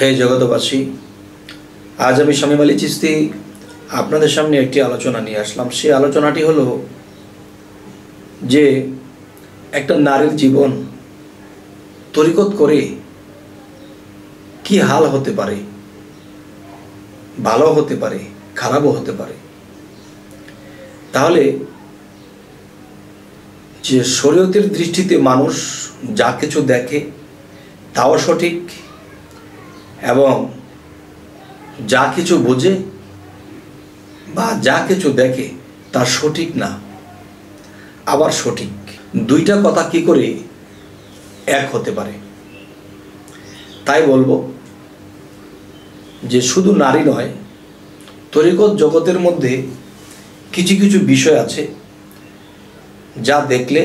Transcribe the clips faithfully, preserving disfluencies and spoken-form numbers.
হে জগতবাসী, আজ আমি শামীম আলী চিশতি আপনাদের সামনে একটি আলোচনা নিয়ে আসলাম। সেই আলোচনাটি হলো যে একটা নারীর জীবন তরিকত করে কি হাল হতে পারে, ভালো হতে পারে, খারাপও হতে পারে। তাহলে যে শরীয়তের দৃষ্টিতে মানুষ যা কিছু দেখে তাও সঠিক, এবং যা কিছু বোঝে বা যা কিছু দেখে তা সঠিক না, আবার সঠিক। দুইটা কথা কি করে এক হতে পারে? তাই বলবো যে শুধু নারী নয়, তরিকত জগতের মধ্যে কিছু কিছু বিষয় আছে যা দেখলে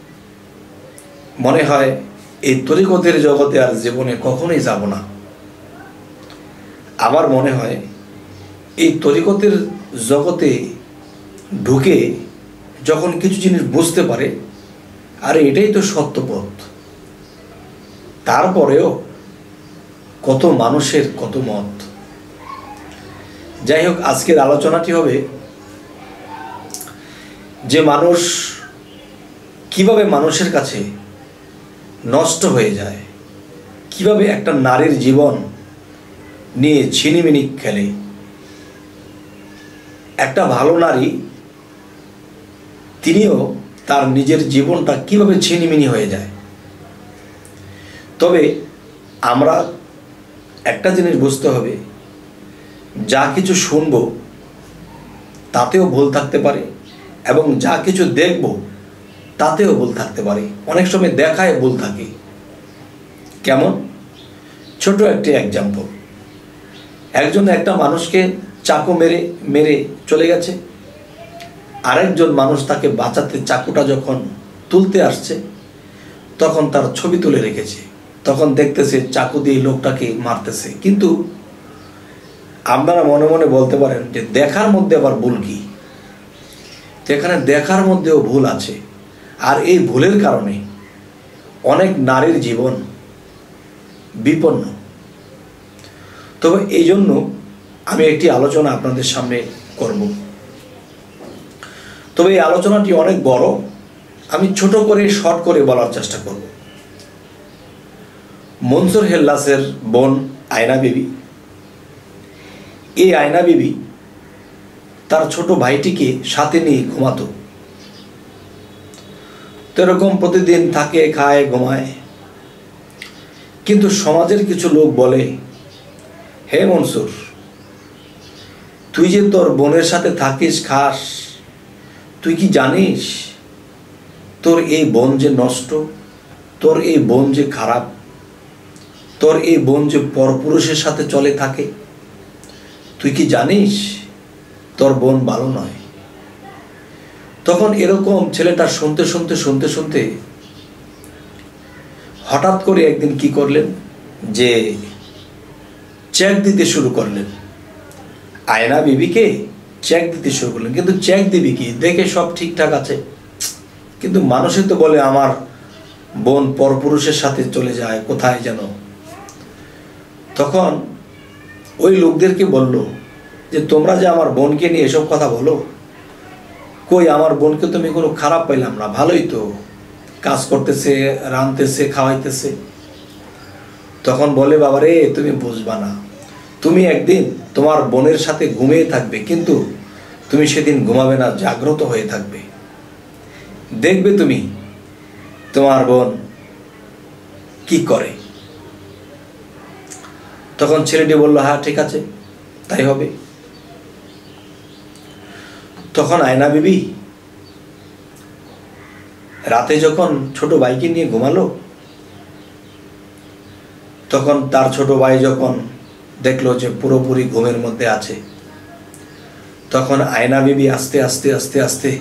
মনে হয় এই তরিকতের জগতে আর জীবনে কখনোই যাব না। আবার মনে হয় এই তরিকতের জগতে ঢুকে যখন কিছু জিনিস বুঝতে পারে, আরে এটাই তো সত্য পথ। তারপরেও কত মানুষের কত মত। যাই হোক, আজকের আলোচনাটি হবে যে মানুষ কিভাবে মানুষের কাছে নষ্ট হয়ে যায়, কিভাবে একটা নারীর জীবন নিয়ে ছিনিমিনি খেলে। একটা ভালো নারী তিনিও তার নিজের জীবনটা কিভাবে ছিনিমিনি হয়ে যায়। তবে আমরা একটা জিনিস বুঝতে হবে, যা কিছু শুনব তাতেও ভুল থাকতে পারে, এবং যা কিছু দেখব তাতেও ভুল থাকতে পারে। অনেক সময় দেখায় ভুল থাকে। কেমন? ছোট একটি এক্সাম্পল। একজন একটা মানুষকে চাকু মেরে মেরে চলে গেছে, আরেকজন মানুষ তাকে বাঁচাতে চাকুটা যখন তুলতে আসছে তখন তার ছবি তুলে রেখেছে। তখন দেখতেছে চাকু দিয়ে লোকটাকে মারতেছে। কিন্তু আপনারা মনে মনে বলতে পারেন যে দেখার মধ্যে আবার ভুল কি? তো এখানে দেখার মধ্যেও ভুল আছে, আর এই ভুলের কারণে অনেক নারীর জীবন বিপন্ন। তবে এই জন্য আমি একটি আলোচনা আপনাদের সামনে করব। তবে এই আলোচনাটি অনেক বড়, আমি ছোট করে শর্ট করে বলার চেষ্টা করব। মনসুর হেল্লাসের বোন আয়না বিবি, এই আয়না বিবি তার ছোট ভাইটিকে সাথে নিয়ে ঘুমাতো। তো এরকম প্রতিদিন থাকে, খায়, ঘুমায়। কিন্তু সমাজের কিছু লোক বলে, হে মনসুর, তুই যে তোর বোনের সাথে থাকিস, খাস, তুই কি জানিস তোর এই বোন যে নষ্ট, তোর এই বোন যে খারাপ, তোর এই বোন যে পরপুরুষের সাথে চলে থাকে? তুই কি জানিস তোর বোন ভালো নয়? তখন এরকম ছেলেটা শুনতে শুনতে শুনতে শুনতে হঠাৎ করে একদিন কি করলেন, যে চেক দিতে শুরু করলেন। আয়না বিবিকে চেক দিতে শুরু করলেন। কিন্তু চেক দিবি কি? দেখে সব ঠিকঠাক আছে, কিন্তু মানুষই তো বলে আমার বোন পরপুরুষের সাথে চলে যায় কোথায় যেন। তখন ওই লোকদেরকে বলল যে তোমরা যে আমার বোনকে নিয়ে এসব কথা বলো, কই আমার বোনকে তুমি কোনো খারাপ পাইলাম না, ভালোই তো কাজ করতেছে, রাঁধতেছে, খাওয়াইতেছে। তখন বলে, বাবা রে, তুমি বুঝবা না, তুমি একদিন তোমার বোনের সাথে ঘুমিয়ে থাকবে, কিন্তু তুমি সেদিন ঘুমাবে না, জাগ্রত হয়ে থাকবে। দেখবে তুমি তোমার বোন কি করে। তখন ছেলেটি বলল, হ্যাঁ ঠিক আছে, তাই হবে। তখন আয়না বিবি রাতে যখন ছোট ভাইকে নিয়ে ঘুমালো, তখন তার ছোট ভাই যখন দেখলো যে পুরোপুরি ঘুমের মধ্যে আছে, তখন আয়না বিবি আস্তে আস্তে আস্তে আস্তে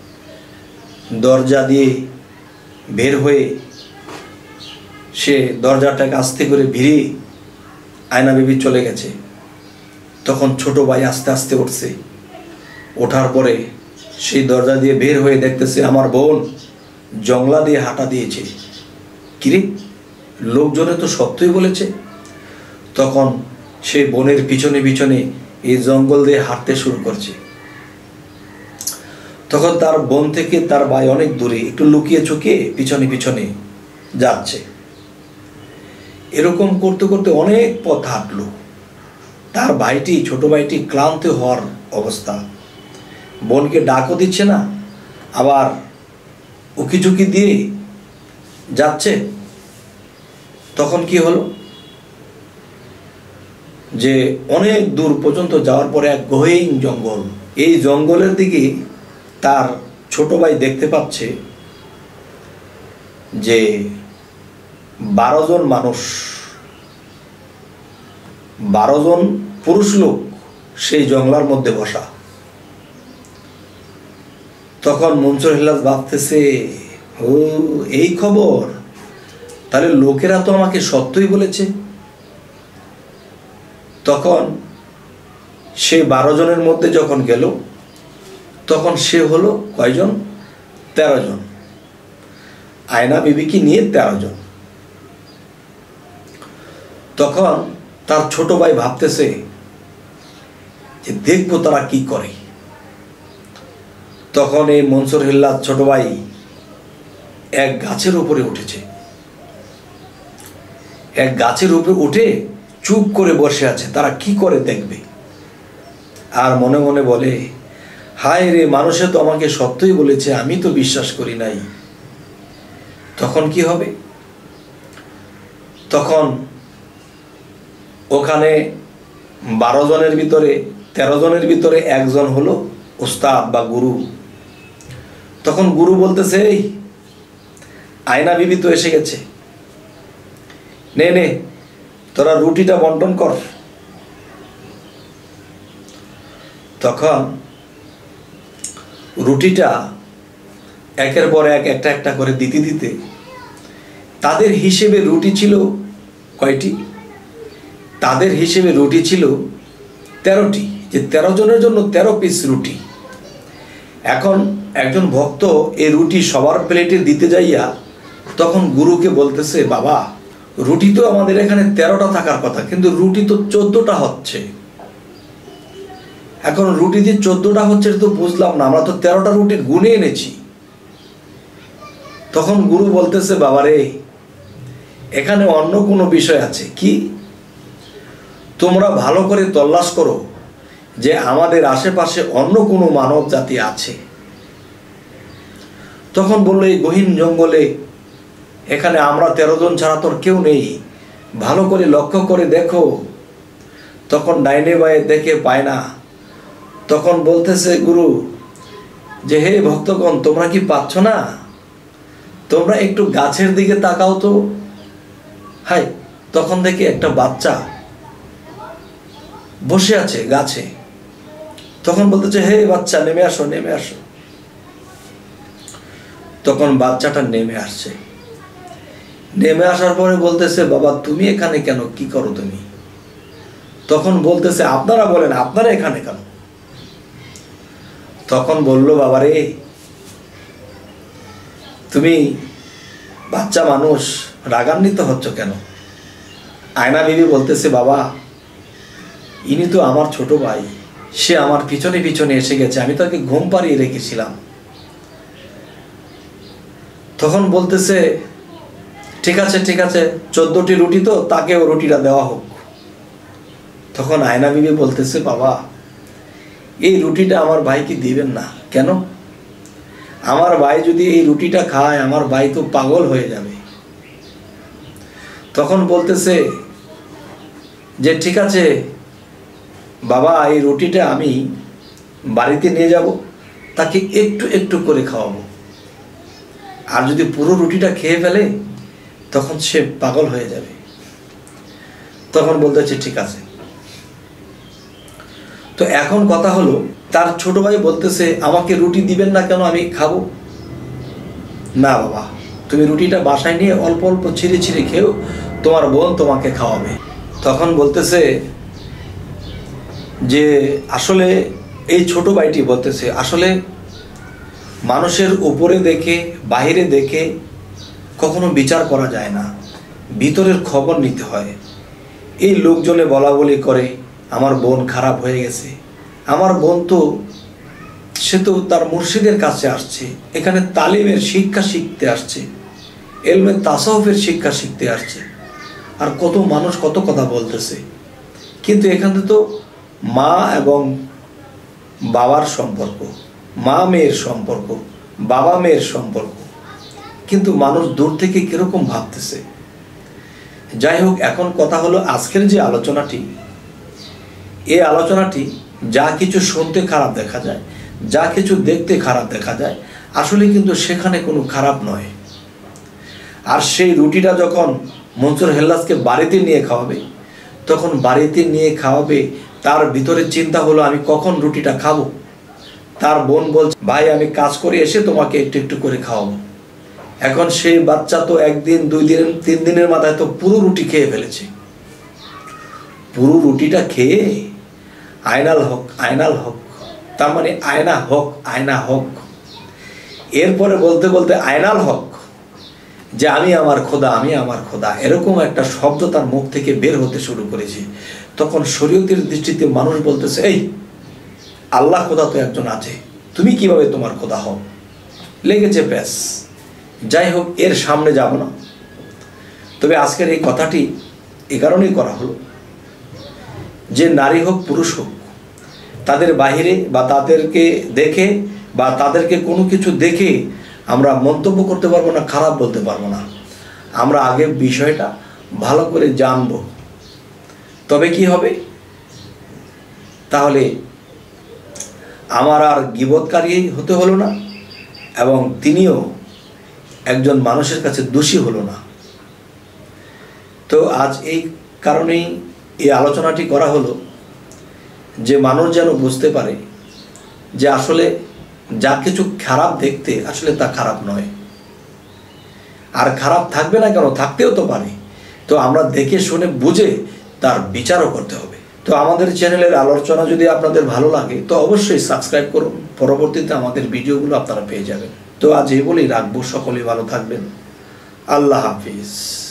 দরজা দিয়ে বের হয়ে সে দরজাটাকে আস্তে করে ভিড়িয়ে আয়না বিবি চলে গেছে। তখন ছোট ভাই আস্তে আস্তে উঠছে। ওঠার পরে সেই দরজা দিয়ে বের হয়ে দেখতেছে আমার বোন জংলা দিয়ে হাঁটা দিয়েছে। কিরে, লোকজনে তো সত্যই বলেছে তখন সেই বনের পিছনে পিছনে এই জঙ্গল দিয়ে হাঁটতে শুরু করছে। তখন তার বন থেকে তার ভাই অনেক দূরে, একটু লুকিয়ে চুকিয়ে পিছনে পিছনে যাচ্ছে। এরকম করতে করতে অনেক পথ হাঁটলো। তার ভাইটি, ছোট ভাইটি ক্লান্ত হওয়ার অবস্থা, বোনকে ডাকও দিচ্ছে না, আবার উকি ঝুঁকি দিয়ে যাচ্ছে। তখন কি হলো যে অনেক দূর পর্যন্ত যাওয়ার পরে এক গহীন জঙ্গল, এই জঙ্গলের দিকে তার ছোট ভাই দেখতে পাচ্ছে যে বারো জন মানুষ, বারো জন পুরুষ লোক সেই জঙ্গলার মধ্যে বসা। তখন মনসুর হিল্লাজ ভাবতেছে, ও এই খবর, তাহলে লোকেরা তো আমাকে সত্যই বলেছে। তখন সে বারো জনের মধ্যে যখন গেল, তখন সে হলো কয়জন? তেরো জন। আয়না বিবিকে নিয়ে তেরো জন। তখন তার ছোট ভাই ভাবতেছে যে দেখবো তারা কি করে। তখন এই মনসুর হিল্লাজ ছোট ভাই এক গাছের উপরে উঠেছে, এক গাছের উপরে উঠে চুপ করে বসে আছে, তারা কি করে দেখবে। আর মনে মনে বলে, হায় রে, মানুষে তো আমাকে সত্যই বলেছে, আমি তো বিশ্বাস করি নাই। তখন কি হবে? তখন ওখানে বারো জনের ভিতরে তেরো জনের ভিতরে একজন হলো উস্তাদ বা গুরু। তখন গুরু বলতেছে, এই আয়না বিবি তো এসে গেছে, নে নে তোরা রুটিটা বন্টন কর। তখন রুটিটা একের পর এক একটা একটা করে দিতে দিতে তাদের হিসেবে রুটি ছিল কয়টি? তাদের হিসেবে রুটি ছিল তেরোটি, যে তেরো জনের জন্য তেরো পিস রুটি। এখন একজন ভক্ত এই রুটি সবার প্লেটে দিতে যাইয়া তখন গুরুকে বলতেছে, বাবা রুটি তো আমাদের এখানে তেরোটা থাকার কথা, কিন্তু রুটি তো চোদ্দটা হচ্ছে। এখন রুটি যে চোদ্দটা হচ্ছে তো বুঝলাম না, আমরা তো তেরোটা রুটি গুনে এনেছি। তখন গুরু বলতেছে, বাবারে এখানে অন্য কোনো বিষয় আছে। কি? তোমরা ভালো করে তল্লাশ করো যে আমাদের আশেপাশে অন্য কোনো মানব জাতি আছে। তখন বললো, এই গহীন জঙ্গলে এখানে আমরা তেরো জন ছাড়া তোর কেউ নেই, ভালো করে লক্ষ্য করে দেখো। তখন ডাইনে বায়ে দেখে পায় না। তখন বলতেছে গুরু যে, হে ভক্তগণ, তোমরা কি পাচ্ছ না? তোমরা একটু গাছের দিকে তাকাও তো। হাই, তখন দেখে একটা বাচ্চা বসে আছে গাছে। তখন বলতেছে, হে বাচ্চা নেমে আসো, নেমে আসো। তখন বাচ্চাটা নেমে আসছে। নেমে আসার পরে বলতেছে, বাবা তুমি এখানে কেন, কি করো তুমি? তখন বলতেছে, আপনারা বলেন, আপনারা এখানে কেন? তখন বললো, বাবারে তুমি বাচ্চা মানুষ, রাগান্বিত হচ্ছ কেন? আয়না বিবি বলতেছে, বাবা ইনি তো আমার ছোট ভাই, সে আমার পিছনে পিছনে এসে গেছে, আমি তাকে ঘুম পাড়িয়ে রেখেছিলাম। তখন বলতেছে, ঠিক আছে ঠিক আছে, চোদ্দটি রুটি তো, তাকেও রুটিটা দেওয়া হোক। তখন আয়না বিবি বলতেছে, বাবা এই রুটিটা আমার ভাইকে দিবেন না। কেন? আমার ভাই যদি এই রুটিটা খায়, আমার ভাই তো পাগল হয়ে যাবে। তখন বলতেছে যে, ঠিক আছে বাবা, এই রুটিটা আমি বাড়িতে নিয়ে যাব, তাকে একটু একটু করে খাওয়াবো। আর যদি পুরো রুটিটা খেয়ে ফেলে তখন সে পাগল হয়ে যাবে। তখন বলতেছে, ঠিক আছে। তো এখন কথা হলো, তার ছোট ভাই বলতেছে, আমাকে রুটি দিবেন না কেন, আমি খাবো না। বাবা তুমি রুটিটা বাসায় নিয়ে অল্প অল্প ছিঁড়ে ছিঁড়ে খেও, তোমার বোন তোমাকে খাওয়াবে। তখন বলতেছে যে, আসলে এই ছোট ভাইটি বলতেছে, আসলে মানুষের উপরে দেখে বাইরে দেখে কখনো বিচার করা যায় না, ভিতরের খবর নিতে হয়। এই লোকজনে বলা বলি করে আমার বোন খারাপ হয়ে গেছে, আমার বোন তো সে তো তার মুর্শিদের কাছে আসছে, এখানে তালিমের শিক্ষা শিখতে আসছে, এলমে তাসাউফের শিক্ষা শিখতে আসছে। আর কত মানুষ কত কথা বলতেছে, কিন্তু এখানে তো মা এবং বাবার সম্পর্ক, মা মেয়ের সম্পর্ক, বাবা মেয়ের সম্পর্ক, কিন্তু মানুষ দূর থেকে কিরকম ভাবতেছে। যাই হোক, এখন কথা হলো আজকের যে আলোচনাটি, এই আলোচনাটি যা কিছু শুনতে খারাপ দেখা যায়, যা কিছু দেখতে খারাপ দেখা যায়, আসলে কিন্তু সেখানে কোনো খারাপ নয়। আর সেই রুটিটা যখন মনসুর হেল্লাসকে বাড়িতে নিয়ে খাওয়াবে, তখন বাড়িতে নিয়ে খাওয়াবে তার ভিতরে চিন্তা হলো আমি কখন রুটিটা খাবো। তার বোন বলছে ভাই আমি কাজ করে এসে তোমাকে একটু একটু করে খাওয়াবো। এখন সেই বাচ্চা তো একদিন দুই দিন তিন দিনের মাথায় তো পুরো রুটি খেয়ে ফেলেছে। পুরো রুটিটা খেয়ে আয়নাল হক আয়নাল হক, তার মানে আয়না হক আয়না হক, এরপরে বলতে বলতে আয়নাল হক যে আমি আমার খোদা আমি আমার খোদা, এরকম একটা শব্দ তার মুখ থেকে বের হতে শুরু করেছে। তখন শরীয়তের দৃষ্টিতে মানুষ বলতেছে এই আল্লাহ খোদা তো একজন আছে, তুমি কিভাবে তোমার খোদা হও, লেগেছে প্যাস। যাই হোক, এর সামনে যাব না। তবে আজকের এই কথাটি এ কারণেই করা হলো যে নারী হোক পুরুষ হোক, তাদের বাহিরে বা তাদেরকে দেখে বা তাদেরকে কোনো কিছু দেখে আমরা মন্তব্য করতে পারবো না, খারাপ বলতে পারবো না। আমরা আগে বিষয়টা ভালো করে জানব, তবে কি হবে, তাহলে আমার আর গীবতকারী হতে হলো না এবং তিনিও একজন মানুষের কাছে দোষী হলো না। তো আজ এই কারণেই এই আলোচনাটি করা হলো যে মানুষ যেন বুঝতে পারে যে আসলে যা কিছু খারাপ দেখতে আসলে তা খারাপ নয়, আর খারাপ থাকবে না কেন, থাকতেও তো পারে। তো আমরা দেখে শুনে বুঝে তার বিচারও করতে হবে। তো আমাদের চ্যানেলের আলোচনা যদি আপনাদের ভালো লাগে তো অবশ্যই সাবস্ক্রাইব করুন, পরবর্তীতে আমাদের ভিডিওগুলো আপনারা পেয়ে যাবেন। তো আজ এই বলেই রাখবো, সকলেই ভালো থাকবেন। আল্লাহ হাফিজ।